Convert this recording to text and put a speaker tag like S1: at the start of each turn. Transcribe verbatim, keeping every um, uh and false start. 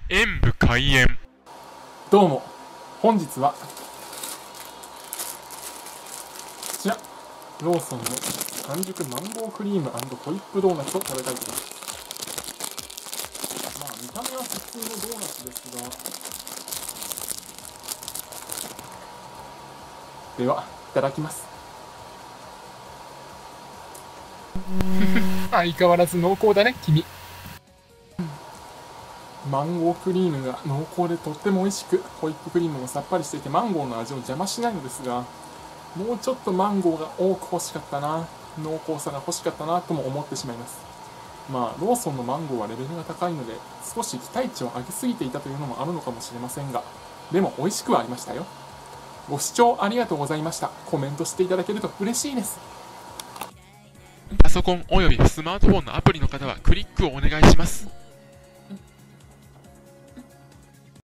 S1: 演武開演。
S2: どうも、本日はこちらローソンの完熟マンゴークリーム&ホイップドーナツを食べたいと思います。まあ見た目は普通のドーナツですが、ではいただきます。
S1: 相変わらず濃厚だね君。
S2: マンゴークリームが濃厚でとっても美味しく、ホイップクリームもさっぱりしていてマンゴーの味を邪魔しないのですが、もうちょっとマンゴーが多く欲しかったな、濃厚さが欲しかったなとも思ってしまいます。まあローソンのマンゴーはレベルが高いので少し期待値を上げすぎていたというのもあるのかもしれませんが、でも美味しくはありましたよ。ご視聴ありがとうございました。コメントしていただけると嬉しいです。
S1: パソコンおよびスマートフォンのアプリの方はクリックをお願いします。